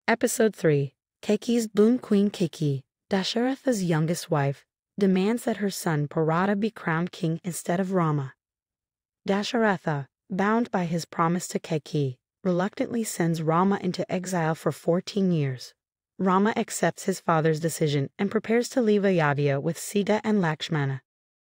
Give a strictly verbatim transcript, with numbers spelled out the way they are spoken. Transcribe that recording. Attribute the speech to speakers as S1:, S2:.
S1: Episode three. Kaikeyi's Boon Queen Kaikeyi, Dasharatha's youngest wife, demands that her son Bharata be crowned king instead of Rama. Dasharatha, bound by his promise to Kaikeyi, reluctantly sends Rama into exile for fourteen years. Rama accepts his father's decision and prepares to leave Ayodhya with Sita and Lakshmana.